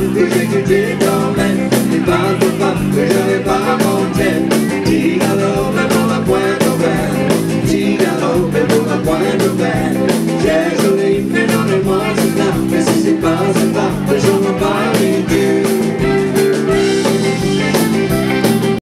que j'écoutais dormait, des balles de femmes que j'avais pas monté. Tigalo, mais pour la pointe au vert, Tigalo, mais pour la pointe au vert.